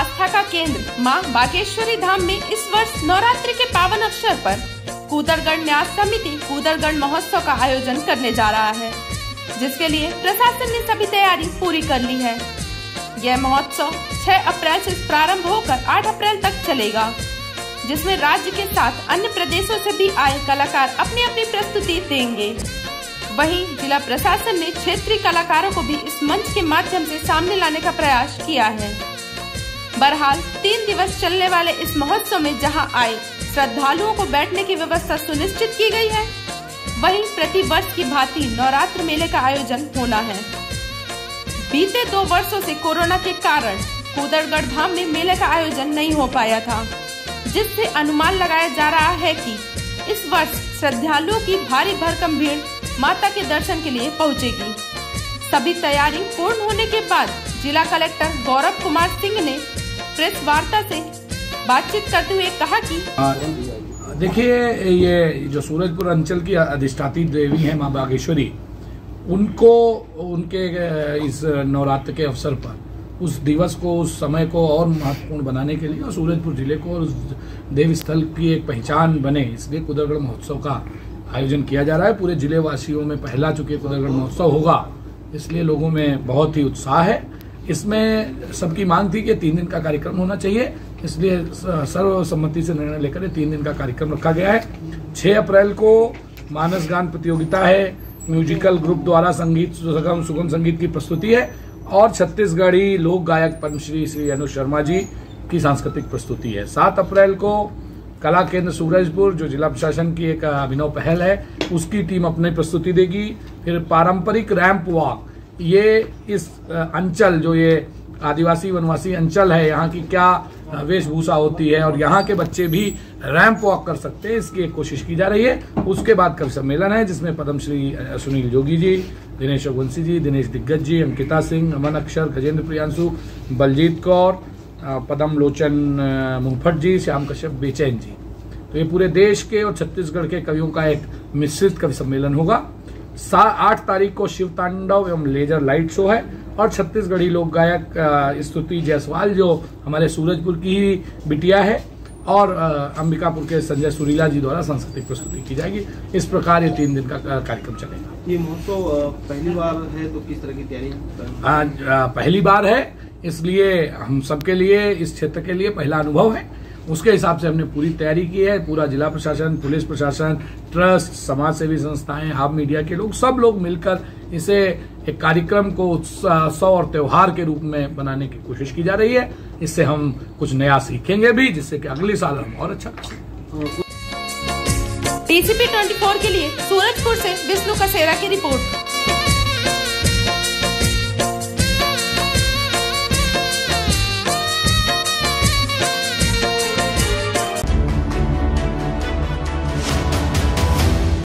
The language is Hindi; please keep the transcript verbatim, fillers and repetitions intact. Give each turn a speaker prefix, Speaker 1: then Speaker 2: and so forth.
Speaker 1: आस्था का केंद्र मां बागेश्वरी धाम में इस वर्ष नवरात्रि के पावन अवसर पर कूदरगढ़ न्यास समिति कूदरगढ़ महोत्सव का आयोजन करने जा रहा है, जिसके लिए प्रशासन ने सभी तैयारी पूरी कर ली है। यह महोत्सव छह अप्रैल से प्रारंभ होकर आठ अप्रैल तक चलेगा, जिसमें राज्य के साथ अन्य प्रदेशों से भी आए कलाकार अपनी अपनी प्रस्तुति देंगे। वहीं जिला प्रशासन ने क्षेत्रीय कलाकारों को भी इस मंच के माध्यम से सामने लाने का प्रयास किया है। बहरहाल तीन दिवस चलने वाले इस महोत्सव में जहां आए श्रद्धालुओं को बैठने की व्यवस्था सुनिश्चित की गई है, वहीं प्रति वर्ष की भांति नवरात्र मेले का आयोजन होना है। बीते दो वर्षों से कोरोना के कारण कूदरगढ़ धाम में मेले का आयोजन नहीं हो पाया था, जिससे अनुमान लगाया जा रहा है कि इस वर्ष श्रद्धालुओं की भारी भरकम भीड़ माता के दर्शन के लिए पहुंचेगी। सभी तैयारी पूर्ण होने के बाद जिला कलेक्टर गौरव कुमार सिंह ने प्रेस वार्ता से बातचीत करते हुए कहा कि
Speaker 2: देखिए, ये जो सूरजपुर अंचल की अधिष्ठात्री देवी है मां बागेश्वरी, उनको उनके इस नवरात्र के अवसर पर उस दिवस को, उस समय को और महत्वपूर्ण बनाने के लिए और सूरजपुर जिले को और उस देव स्थल की एक पहचान बने, इसलिए कूदरगढ़ महोत्सव का आयोजन किया जा रहा है। पूरे जिले वासियों में पहला चूंकि कूदरगढ़ महोत्सव होगा, इसलिए लोगों में बहुत ही उत्साह है। इसमें सबकी मांग थी कि तीन दिन का कार्यक्रम होना चाहिए, इसलिए सर्वसम्मति से निर्णय लेकर तीन दिन का कार्यक्रम रखा गया है। छह अप्रैल को मानस गान प्रतियोगिता है, म्यूजिकल ग्रुप द्वारा संगीत सुगम सुगम संगीत की प्रस्तुति है और छत्तीसगढ़ी लोक गायक पद्मश्री श्री अनु शर्मा जी की सांस्कृतिक प्रस्तुति है। सात अप्रैल को कला केंद्र सूरजपुर, जो जिला प्रशासन की एक अभिनव पहल है, उसकी टीम अपनी प्रस्तुति देगी। फिर पारंपरिक रैंप वॉक, ये इस अंचल, जो ये आदिवासी वनवासी अंचल है, यहाँ की क्या वेशभूषा होती है और यहाँ के बच्चे भी रैंप वॉक कर सकते हैं, इसकी एक कोशिश की जा रही है। उसके बाद कवि सम्मेलन है, जिसमें पद्मश्री सुनील जोगी जी, दिनेश रघुवंशी जी, दिनेश दिग्गज जी, अंकिता सिंह, अमन अक्षर, गजेंद्र प्रियांशु, बलजीत कौर, पदम लोचन मुंफट जी, श्याम कश्यप बेचैन जी। तो ये पूरे देश के और छत्तीसगढ़ के कवियों का एक मिश्रित कवि सम्मेलन होगा। आठ तारीख को शिव तांडव एवं लेजर लाइट शो है और छत्तीसगढ़ी लोक गायक स्तुति जायसवाल, जो हमारे सूरजपुर की ही बिटिया है, और अंबिकापुर के संजय सुरीला जी द्वारा सांस्कृतिक प्रस्तुति की जाएगी। इस प्रकार ये तीन दिन का कार्यक्रम चलेगा।
Speaker 3: ये महोत्सव पहली बार है, तो किस तरह की तैयारी?
Speaker 2: आज पहली बार है, इसलिए हम सबके लिए, इस क्षेत्र के लिए पहला अनुभव है। उसके हिसाब से हमने पूरी तैयारी की है। पूरा जिला प्रशासन, पुलिस प्रशासन, ट्रस्ट, समाज सेवी संस्थाएं, आप मीडिया के लोग, सब लोग मिलकर इसे एक कार्यक्रम को उत्सव और त्योहार के रूप में बनाने की कोशिश की जा रही है। इससे हम कुछ नया सीखेंगे भी, जिससे कि अगले साल हम और अच्छा कर सकें।
Speaker 1: टीसीपी चौबीस के लिए सूरजपुर से विष्णु कसेरा की रिपोर्ट।